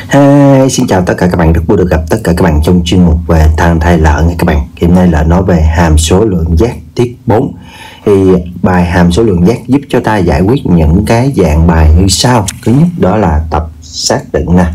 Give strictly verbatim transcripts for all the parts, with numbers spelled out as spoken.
Hi, xin chào tất cả các bạn, rất vui được gặp tất cả các bạn trong chuyên mục về thang thay lợn nha các bạn. Hiện nay là nói về hàm số lượng giác tiết bốn. Thì bài hàm số lượng giác giúp cho ta giải quyết những cái dạng bài như sau. Thứ nhất đó là tập xác định nè,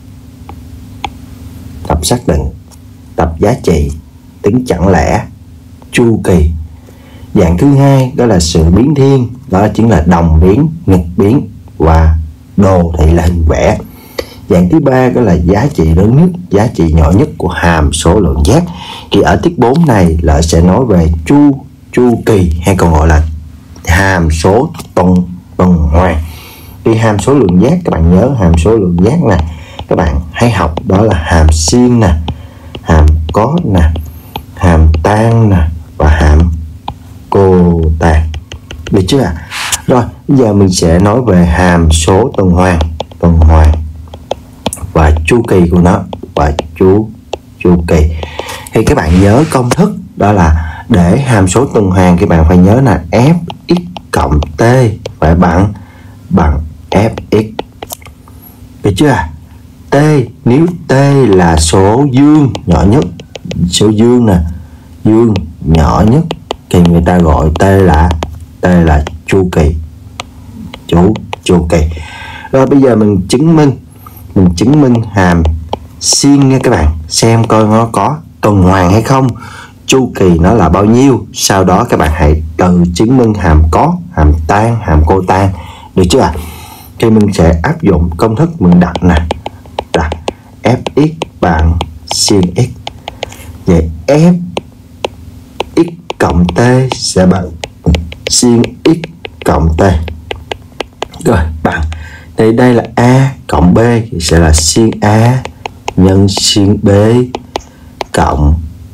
tập xác định, tập giá trị, tính chẳng lẽ, chu kỳ. Dạng thứ hai đó là sự biến thiên, đó chính là đồng biến, nghịch biến và đồ thị là hình vẽ. Dạng thứ ba đó là giá trị lớn nhất, giá trị nhỏ nhất của hàm số lượng giác. Thì ở tiết bốn này Lợi sẽ nói về chu chu kỳ, hay còn gọi là hàm số tuần tuần hoàn. Thì hàm số lượng giác, các bạn nhớ hàm số lượng giác nè, các bạn hãy học đó là hàm sin nè, hàm cos nè, hàm tan nè và hàm cotan, được chưa ạ? Rồi bây giờ mình sẽ nói về hàm số tuần hoàn, tuần hoàn và chu kỳ của nó và chu chu kỳ. Thì các bạn nhớ công thức đó là để hàm số tuần hoàn các bạn phải nhớ là fx cộng t phải bằng bằng fx, được chưa? T, nếu t là số dương nhỏ nhất, số dương nè, dương nhỏ nhất thì người ta gọi t là t là chu kỳ, chu chu kỳ. Rồi bây giờ mình chứng minh mình chứng minh hàm sin nha các bạn, xem coi nó có tuần hoàn hay không, chu kỳ nó là bao nhiêu. Sau đó các bạn hãy tự chứng minh hàm cos, hàm tan, hàm cotan, được chưa ạ? Thì mình sẽ áp dụng công thức mình đặt nè, đặt fx bằng sin x. Vậy f x cộng t sẽ bằng sin x cộng t. Rồi bằng, thì đây là a cộng b thì sẽ là sin a nhân sin b cộng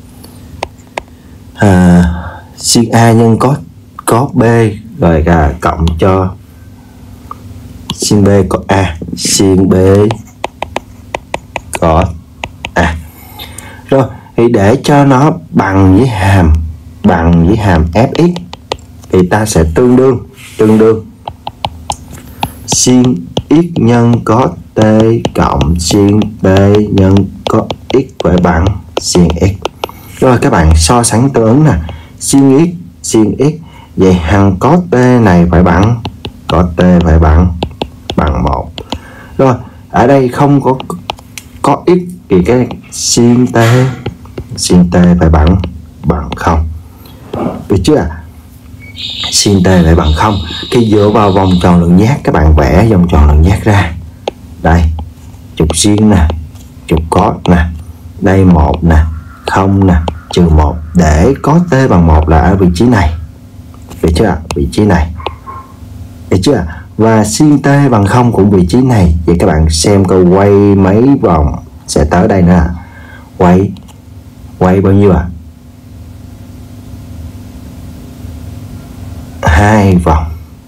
à, sin a nhân cos cos b, rồi là cộng cho sin b cos a, sin b cos a. Rồi thì để cho nó bằng với hàm bằng với hàm fx thì ta sẽ tương đương tương đương sin x nhân cos t cộng sin b nhân cos x phải bằng sin x. Rồi các bạn so sánh tương ứng nè, sin x sin x, vậy hằng cos t này phải bằng cos t phải bằng bằng một. Rồi ở đây không có có x thì cái sin t sin t phải bằng bằng không, được chưa? Sin t lại bằng không. Khi dựa vào vòng tròn lượng giác, các bạn vẽ vòng tròn lượng giác ra. Đây, trục sin nè, trục cos nè, đây một nè, không nè, trừ một, để có t bằng một là ở vị trí này, được chưa? Vị trí này, được chưa? Và sin t bằng không cũng vị trí này. Vậy các bạn xem coi quay mấy vòng sẽ tới đây nè. Quay quay bao nhiêu à? Hai vòng,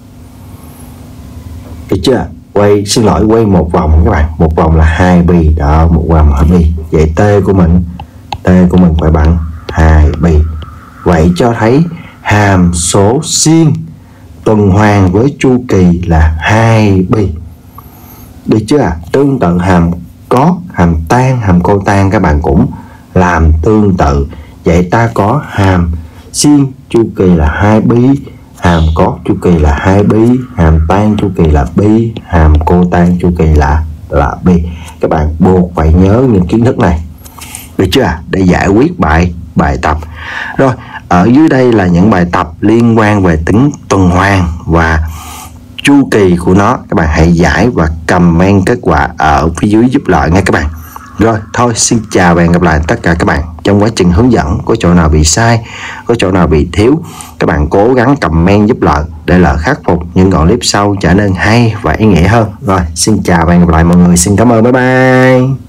được chưa? Quay, xin lỗi, quay một vòng các bạn, một vòng là hai pi đó, một vòng hai pi. Vậy t của mình t của mình phải bằng hai pi. Vậy cho thấy hàm số sin tuần hoàn với chu kỳ là hai pi, được chưa? Tương tự hàm cos, hàm tan, hàm cotan các bạn cũng làm tương tự. Vậy ta có hàm sin chu kỳ là hai pi, hàm cos chu kỳ là hai pi, hàm tan chu kỳ là pi, hàm cotan chu kỳ là là pi. Các bạn buộc phải nhớ những kiến thức này, được chưa? Để giải quyết bài bài tập. Rồi ở dưới đây là những bài tập liên quan về tính tuần hoàn và chu kỳ của nó. Các bạn hãy giải và comment kết quả ở phía dưới giúp Lợi nha các bạn. Rồi thôi, xin chào và hẹn gặp lại tất cả các bạn. Trong quá trình hướng dẫn có chỗ nào bị sai, có chỗ nào bị thiếu, các bạn cố gắng comment giúp Lợi để Lợi khắc phục những đoạn clip sau trở nên hay và ý nghĩa hơn. Rồi xin chào và hẹn gặp lại mọi người. Xin cảm ơn, bye bye.